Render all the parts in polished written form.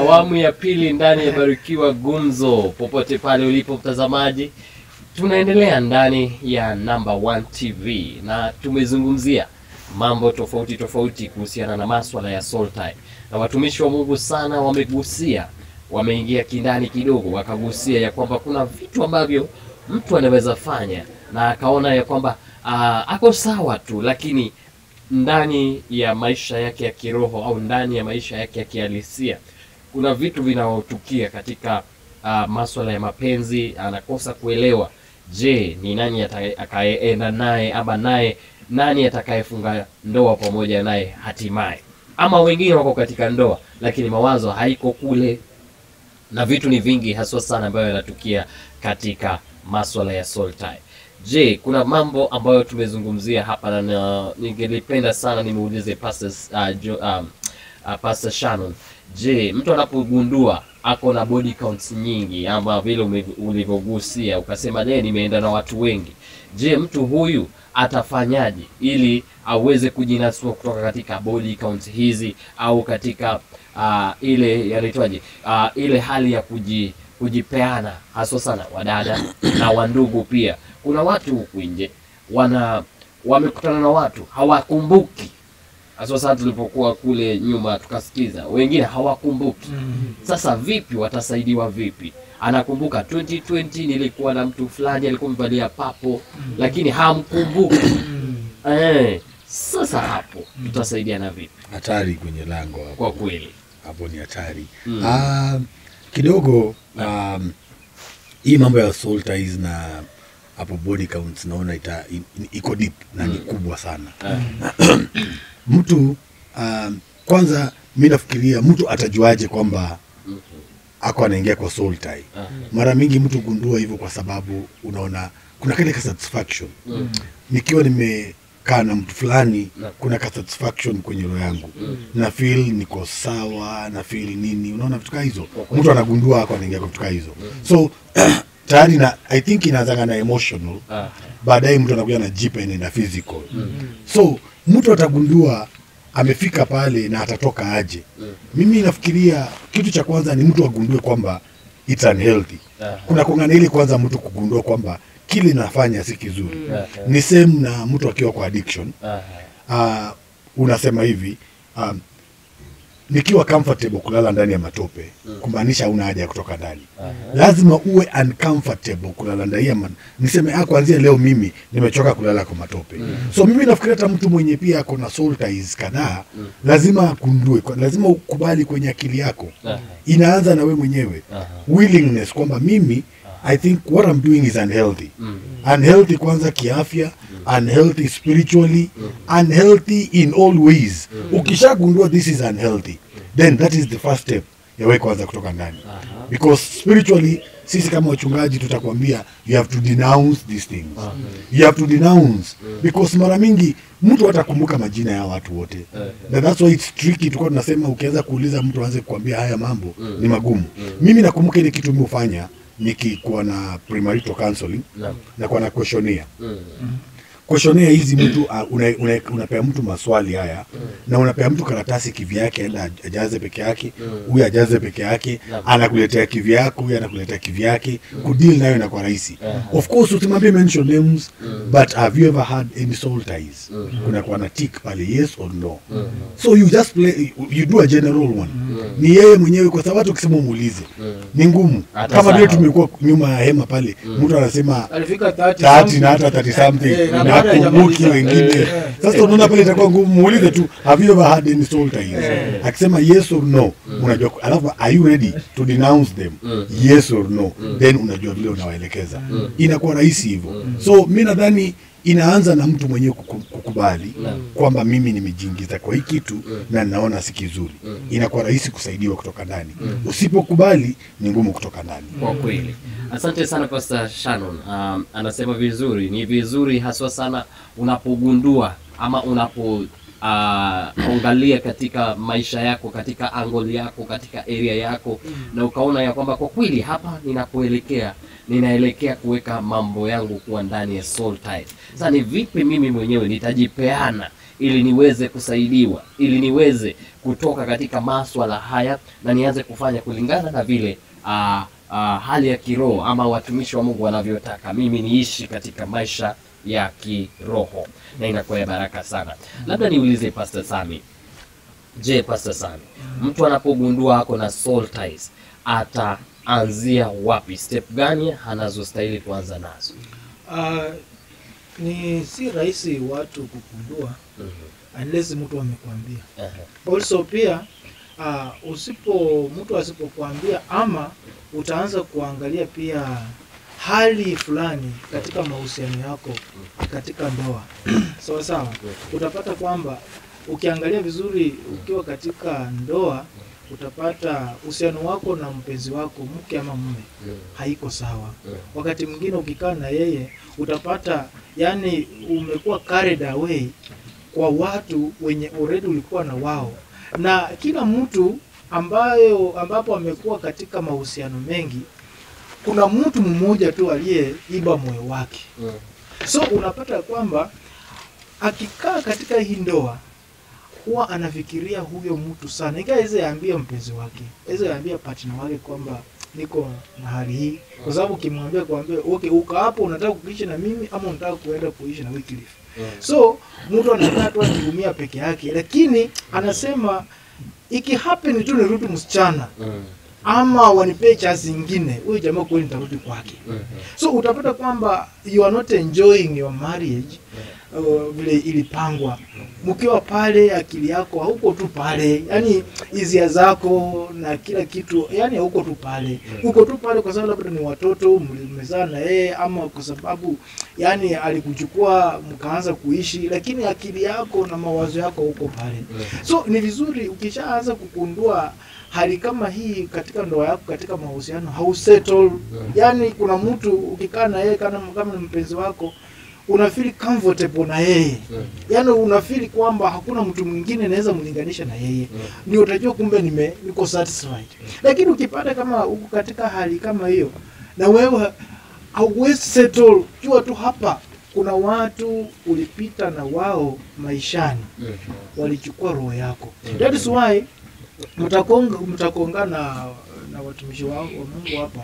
Awamu ya pili ndani ya Barikiwa Gumzo. Popote pale ulipo mtazamaji, tunaendelea ndani ya Number 1 TV na tumezungumzia mambo tofauti kuhusiana na masuala ya soul tie. Na watumishi wa Mungu sana wamegusia, wameingia kindani kidogo, wakagusia ya kwamba kuna vitu ambavyo mtu anaweza fanya na akaona ya kwamba ako sawa tu, lakini ndani ya maisha yake ya kiroho au ndani ya maisha yake ya kihalisia kuna vitu vinaotukia katika masuala ya mapenzi. Anakosa kuelewa, je, ni nani atakayeenda naye, ama naye nani atakayefunga ndoa pamoja naye hatimaye. Ama wengine wako katika ndoa lakini mawazo haiko kule, na vitu ni vingi haswa sana ambayo yanatukia katika masuala ya soul tie. Je, kuna mambo ambayo tumezungumzia hapa na ningelipenda sana nimuulize Pastor Shannon. Je, mtu anapogundua ako na body counts nyingi ama vile ulivyogusia ukasema nimeenda na watu wengi, je, mtu huyu atafanyaje ili aweze kujinasua kutoka katika body counts hizi au katika ile yanaitwaje, ile hali ya kujipeana, hasa sana wadada na wandugu pia. Kuna watu huku nje wamekutana na watu hawakumbuki. Hasa sana tulipokuwa kule nyuma tukasikiza wengine hawakumbuki. Sasa vipi watasaidiwa vipi? Anakumbuka 2020 nilikuwa na mtu fulani alikuwa mvalia papo lakini hamkumbuki. Sasa hapo tutasaidiana vipi? Hatari kwenye lango hapo. Kwa kweli Hapo ni hatari. Kidogo hii mambo ya soul ties na hapo body counts naona iko deep na ni kubwa sana. Mtu kwanza mimi nafikiria mtu atajuaje kwamba ako anaingia kwa soul tie? Mara mingi mtu gundua hivyo kwa sababu unaona kuna kile satisfaction. Nikiwa nimekaa na mtu fulani kuna satisfaction kwenye roho yangu. Na feel niko sawa, na feel nini, unaona vitu kama hizo. Mtu anagundua ako anaingia kwa vitu kama hizo. So tayari na I think inaanza na emotional. Baadaye mtu anakuja na jipa na physical. So mtu atagundua amefika pale na atatoka aje. Mimi nafikiria kitu cha kwanza ni mtu agundue kwamba it's unhealthy. Kuna kongana ile kwanza mtu kugundua kwamba kile nafanya si kizuri. Ni same na mtu akiwa kwa addiction. Unasema hivi, nikiwa comfortable kulala ndani ya matope, kumaanisha una haja ya kutoka ndani. Lazima uwe uncomfortable kulala ndani ya niseme kuanzia leo mimi nimechoka kulala kwa matope. So mimi nafikiria hata mtu mwenye pia ako na soul ties kadhaa lazima akundue, lazima ukubali kwenye akili yako. Inaanza na wewe mwenyewe. Willingness kwamba mimi I think what I'm doing is unhealthy. Unhealthy kwanza kiafya, unhealthy spiritually, unhealthy in all ways. Ukishagundua this is unhealthy, then that is the first step ya wewe kwanza kutoka ndani. Because spiritually sisi kama wachungaji tutakwambia you have to denounce these things. You have to denounce because mara mingi mtu atakumbuka majina ya watu wote. That's why it's tricky. Tukao tunasema ukianza kuuliza mtu aanze kukuambia haya mambo ni magumu. Mimi nakumbuka ile kitu mimi hufanya nikikuwa na premarital counseling na kwa na questionnaire. Questionnaire hizi mtu unapea mtu maswali haya na unapea mtu karatasi kivyake aenda ajaze peke yake, huyu ajaze peke yake, anakuletea kivyako, huyu anakuletea kivyake, kudeal nayo na kwa rahisi. Of course usimwambie mention names, but have you ever had any soul ties? Kuna kwa na tick pale yes or no. So you just play, you do a general one. Ni yeye mwenyewe kwa sababu ukisema muulize ni ngumu. Kama vile tumekuwa nyuma ya hema pale, mtu anasema alifika 30 na hata 30 something. Kumbuki wengine. Sasa unaona pale itakuwa ngumu, muulize tu have you ever had any soul ties? Akisema yes or no, unajua alafu are you ready to denounce them? Yes or no. Then unajua vile unawaelekeza. Inakuwa rahisi hivyo. So mimi nadhani inaanza na mtu mwenyewe kukubali kwamba mimi nimejiingiza kwa hii kitu na naona si kizuri. Inakuwa rahisi kusaidiwa kutoka ndani. Usipokubali ni ngumu kutoka ndani. Kwa kweli. Asante sana Pastor Shannon. Anasema vizuri, ni vizuri haswa sana unapogundua ama angalia katika maisha yako, katika angle yako, katika area yako na ukaona ya kwamba kwa kweli hapa ninaelekea kuweka mambo yangu kuwa ndani ya soul tie. Sasa ni vipi mimi mwenyewe nitajipeana ili niweze kusaidiwa, ili niweze kutoka katika maswala haya na nianze kufanya kulingana na vile hali ya kiroho ama watumishi wa Mungu wanavyotaka mimi niishi katika maisha ya kiroho, na inakuwa ya baraka sana. Labda niulize Pastor Sami. Je, Pastor Sami, mtu anapogundua ako na soul ties ataanzia wapi? Step gani anazostahili kuanza nazo? Ni si rahisi watu kugundua unless mtu amekwambia. Also pia mtu asipokuambia, ama utaanza kuangalia pia hali fulani katika mahusiano yako katika ndoa. Sawa. Utapata kwamba ukiangalia vizuri ukiwa katika ndoa, utapata uhusiano wako na mpenzi wako, mke ama mume, haiko sawa. Wakati mwingine ukikaa na yeye utapata yani umekuwa carried away kwa watu wenye already ulikuwa na wao. Na kila mtu ambapo amekuwa katika mahusiano mengi, kuna mtu mmoja tu aliyeiba moyo wake. So unapata kwamba akikaa katika hii ndoa huwa anafikiria huyo mtu sana. Ingaweza ambia mpenzi wake, aweza ambia partner wake kwamba niko na hali hii, kwa sababu ukimwambia okay, uko hapo unataka kuishi na mimi ama unataka kuenda kuishi na Wycliffe. So mtu anakaa tu anaumia peke yake, lakini anasema iki happen tu nirudi msichana ama wanipe chance nyingine, huyo jamaa kweli nitarudi kwake. So utapata kwamba you are not enjoying your marriage vile ilipangwa. Mkiwa pale akili yako hauko tu pale, yani hisia zako na kila kitu, yani hauko tu pale. Uko tu pale kwa sababu labda ni watoto mmezaa na yeye, ama kwa sababu yani alikuchukua mkaanza kuishi, lakini akili yako na mawazo yako huko pale. So ni vizuri ukishaanza kukundua hali kama hii katika ndoa yako, katika mahusiano hausettle. Yani kuna mtu ukikaa na yeye kama mpenzi wako, unafeel comfortable na yeye. Yani unafeel kwamba hakuna mtu mwingine anaweza mlinganisha na yeye. Ndio utajua kumbe niko satisfied. Lakini ukipata kama uko katika hali kama hiyo na wewe hauwezi settle, jua tu hapa kuna watu ulipita na wao maishani, walichukua roho yako. That is why mtakonga na watumishi wa Mungu hapa.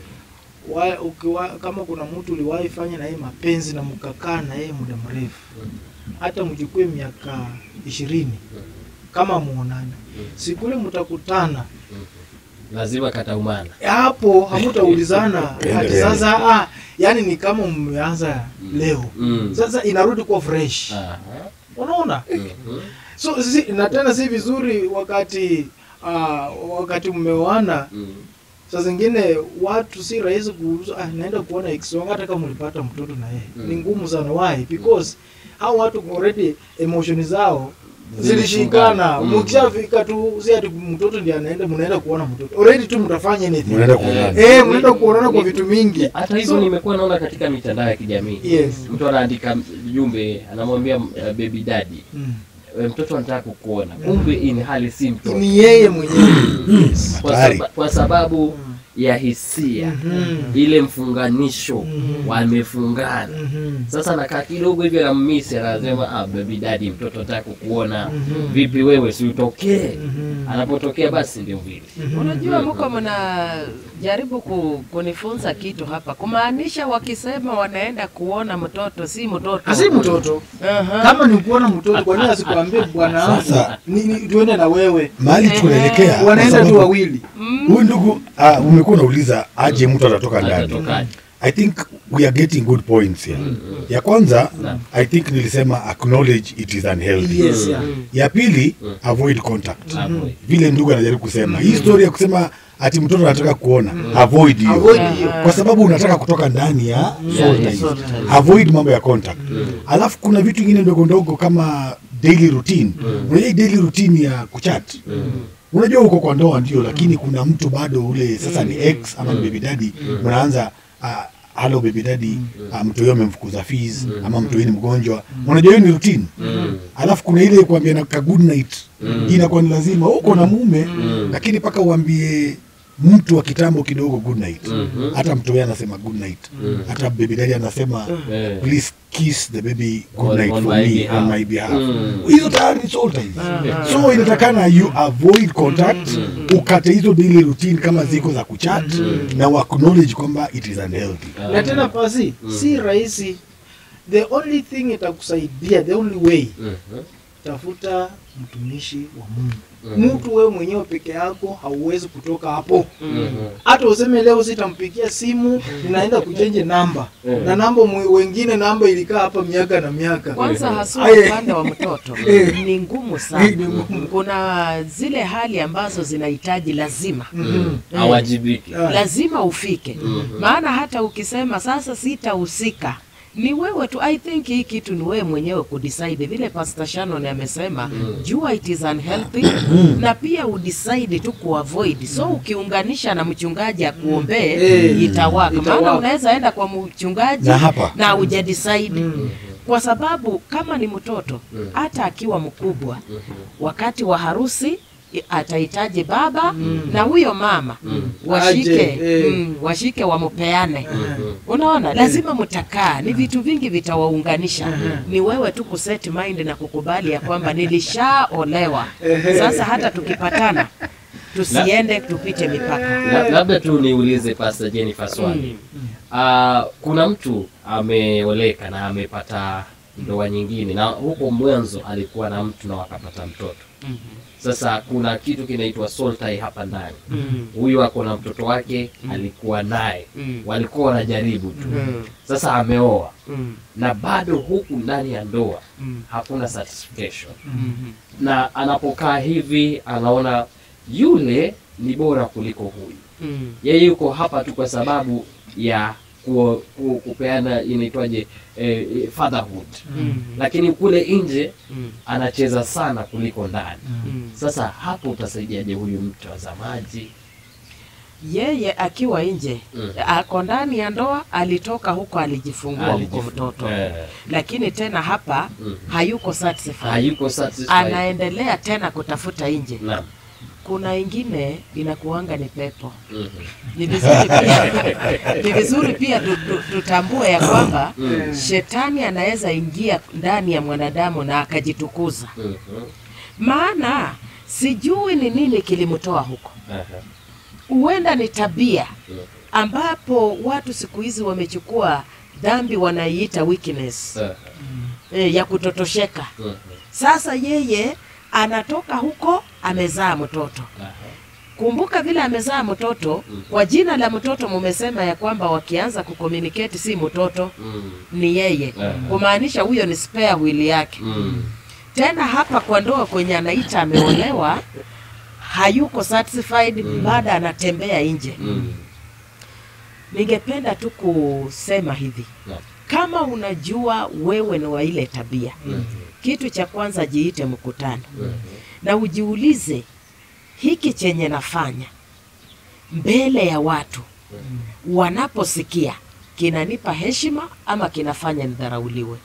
Kama kuna mtu uliwahi fanya na yeye mapenzi na mkakaa na yeye muda mrefu, hata mjukue miaka 20 kama muonana, siku ile mtakutana lazima kataumana. Hapo hamtaulizana hadi sasa yani ni kama mmeanza leo. Sasa inarudi kwa fresh. Unaona? So na tena si vizuri wakati mmeoana. Sasa zingine watu si rahisi naenda kuona ex wangu hata kama ulipata mtoto na yeye. Ni ngumu sana. Why? Because hao watu already emotion zao zilishikana. Mkishafika tu si ati mtoto ndiye mnaenda kuona mtoto. Already tu mtafanya anything. Mnaenda kuonana kwa vitu mingi. Hata hivyo nimekuwa naona katika mitandao ya kijamii. Mtu anaandika jumbe anamwambia baby daddy, mtoto anataka kukuona. Kumbe in hali si mtoto. Ni yeye mwenyewe. Kwa sababu ya hisia, ile mfunganisho wamefungana. Sasa nakaa kidogo hivi na mmisi anasema baby daddy, mtoto anataka kukuona. Vipi wewe si utokee? Anapotokea basi ndio vile. Unajua mko mnajaribu kunifunza kitu hapa. Kumaanisha wakisema wanaenda kuona mtoto, si mtoto. Si mtoto. Kama ni kuona mtoto, kwa nini asikwambie bwana wangu ni tuende na wewe? Mahali tunaelekea wanaenda tu wawili. Huyu ndugu umekuwa unauliza aje mtu atatoka ndani. I think we are getting good points here. Ya kwanza, I think nilisema acknowledge it is unhealthy. Ya pili, avoid contact. Vile ndugu anajaribu kusema. Hii story ya kusema ati mtoto anataka kuona, avoid hiyo. Kwa sababu unataka kutoka ndani ya soul ties. Avoid mambo ya contact. Alafu kuna vitu vingine ndogo ndogo kama daily routine. Unajua daily routine ya kuchat. Unajua uko kwa ndoa ndio, lakini kuna mtu bado ule sasa ni ex ama baby daddy, mnaanza hello baby daddy, mtu yeye amemfukuza fees ama mtu yeye ni mgonjwa. Unajua hiyo ni routine. Alafu kuna ile kuambia na good night. Inakuwa ni lazima uko na mume, lakini paka uambie mtu wa kitambo kidogo good night. Hata mtoe anasema good night. Hata baby daddy anasema please kiss the baby good night for me on my behalf. Hizo tayari ni soul ties. So inatakana you avoid contact, ukate hizo daily routine kama ziko za kuchat na wa acknowledge kwamba it is unhealthy. Na tena pasi si rahisi. The only thing itakusaidia, the only way, tafuta mtumishi wa Mungu. Mtu wewe mwenyewe peke yako hauwezi kutoka hapo. Hata useme leo sitampigia simu, ninaenda kuchange namba. Na namba wengine namba ilikaa hapa miaka na miaka. Kwanza hasa upande wa mtoto ni ngumu sana. Kuna zile hali ambazo zinahitaji lazima awajibike, lazima ufike. Maana hata ukisema sasa sitahusika, ni wewe tu. I think hii kitu ni wewe mwenyewe kudecide. Vile Pastor Shannon amesema, jua it is unhealthy, na pia udecide tu kuavoid. So ukiunganisha na mchungaji akuombee, itawaka. Maana unaweza enda kwa mchungaji na hujadecide. Kwa sababu kama ni mtoto, hata akiwa mkubwa, wakati wa harusi atahitaji baba na huyo mama washike wamupeane. Unaona, lazima mtakaa, ni vitu vingi vitawaunganisha. Ni wewe tu kuset mind na kukubali ya kwamba nilishaolewa. Sasa hata tukipatana tusiende tupite mipaka. Labda tu niulize Pastor Jennifer swali. Kuna mtu ameoleka na amepata ndoa nyingine, na huko mwanzo alikuwa na mtu na wakapata mtoto. Sasa kuna kitu kinaitwa soul tie hapa ndani. Huyu ako na mtoto wake, alikuwa naye, walikuwa wanajaribu tu. Sasa ameoa na bado huku ndani ya ndoa hakuna satisfaction. Na anapokaa hivi anaona yule ni bora kuliko huyu. Yeye yuko hapa tu kwa sababu ya kupeana inaitwaje, fatherhood. Lakini kule nje anacheza sana kuliko ndani. Sasa hapo utasaidiaje huyu mtazamaji? Yeye akiwa nje, ako ndani ya ndoa, alitoka huko alijifungua huko mtoto. Lakini tena hapa hayuko satisfied. Anaendelea tena kutafuta nje. Kuna ingine inakuanga ni pepo. Ni vizuri pia tutambue ya kwamba shetani anaweza ingia ndani ya mwanadamu na akajitukuza. Maana sijui ni nini kilimtoa huko. Huenda ni tabia ambapo watu siku hizi wamechukua dhambi wanaiita weakness, ya kutotosheka. Sasa yeye anatoka huko amezaa mtoto. Kumbuka vile amezaa mtoto, kwa jina la mtoto mumesema ya kwamba wakianza kucommunicate si mtoto, ni yeye. Kumaanisha huyo ni spare wheel yake. Tena hapa kwa ndoa kwenye anaita ameolewa, hayuko satisfied, baada anatembea nje. Ningependa tu kusema hivi. Kama unajua wewe ni wa ile tabia, kitu cha kwanza jiite mkutano. Na ujiulize, hiki chenye nafanya mbele ya watu wanaposikia kinanipa heshima ama kinafanya nidharauliwe?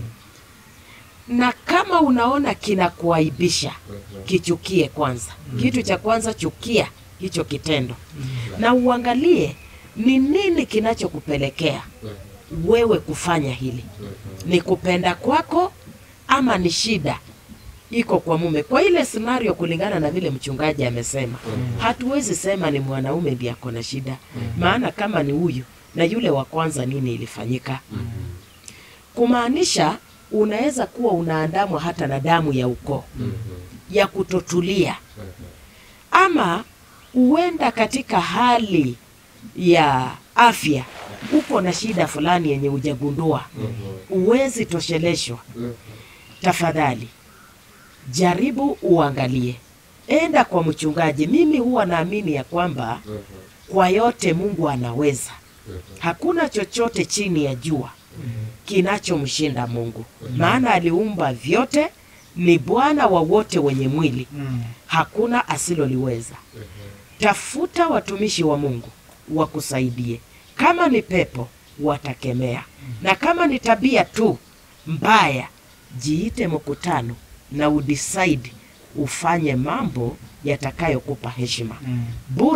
Na kama unaona kinakuaibisha, kichukie kwanza. Kitu cha kwanza, chukia hicho kitendo. Na uangalie ni nini kinachokupelekea wewe kufanya hili. Ni kupenda kwako ama ni shida iko kwa mume? Kwa ile scenario, kulingana na vile mchungaji amesema, hatuwezi sema ni mwanaume ndiye ako na shida. Maana kama ni huyu na yule wa kwanza, nini ilifanyika? Kumaanisha unaweza kuwa unaandamwa hata na damu ya ukoo ya kutotulia, ama uenda katika hali ya afya uko na shida fulani yenye hujagundua, uwezi tosheleshwa. Tafadhali jaribu uangalie, enda kwa mchungaji. Mimi huwa naamini ya kwamba kwa yote Mungu anaweza. Hakuna chochote chini ya jua kinachomshinda Mungu. Maana aliumba vyote, ni Bwana wa wote wenye mwili. Hakuna asiloliweza. Tafuta watumishi wa Mungu wakusaidie. Kama ni pepo watakemea, na kama ni tabia tu mbaya, jiite mkutano na udecide ufanye mambo yatakayokupa heshima. Bure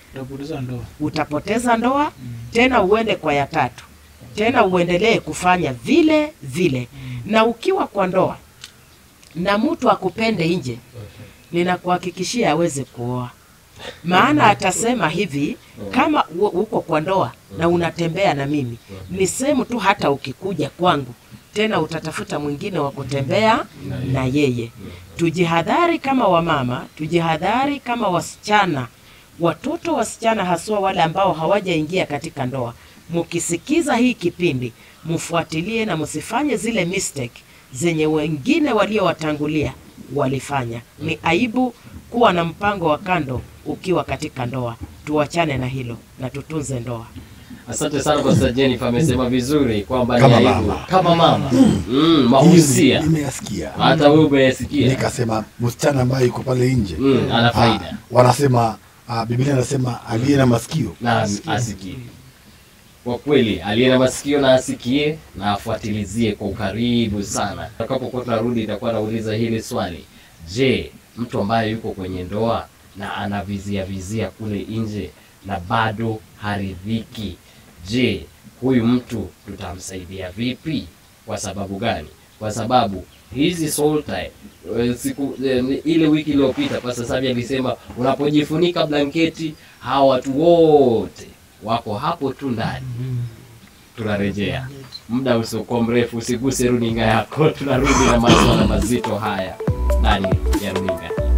Utapoteza ndoa. Utapoteza ndoa, tena uende kwa ya tatu, tena uendelee kufanya vile vile. Na ukiwa kwa ndoa na mtu akupende nje, ninakuhakikishia aweze kuoa. Maana atasema hivi, kama uko kwa ndoa na unatembea na mimi, ni sehemu tu, hata ukikuja kwangu tena utatafuta mwingine wa kutembea na yeye. Tujihadhari kama wamama, tujihadhari kama wasichana, watoto wasichana, haswa wale ambao hawajaingia katika ndoa. Mukisikiza hii kipindi, mfuatilie na msifanye zile mistake zenye wengine waliowatangulia walifanya. Ni aibu kuwa na mpango wa kando ukiwa katika ndoa. Tuachane na hilo na tutunze ndoa. Asante sana Pastor Jennifer, amesema vizuri kwamba Kama ni aibu mama. kama mama. Mahusia. Nimeyasikia. Hata wewe umeyasikia. Nikasema msichana ambaye yuko pale nje Ana faida. Wanasema Biblia inasema aliye na masikio Na asikie. Kwa kweli aliye na masikio na asikie na afuatilizie kwa ukaribu sana. Tutakapokuwa tunarudi itakuwa nauliza hili swali. Je, mtu ambaye yuko kwenye ndoa na anavizia kule nje na bado haridhiki, je, huyu mtu tutamsaidia vipi? Kwa sababu gani? Kwa sababu hizi soul tie ile wiki iliyopita Pastor Sabi alisema unapojifunika blanketi, hawa watu wote wako hapo tu ndani. Tunarejea muda usiokuwa mrefu, usiguse runinga yako. Tunarudi na masuala mazito haya ndani ya runinga.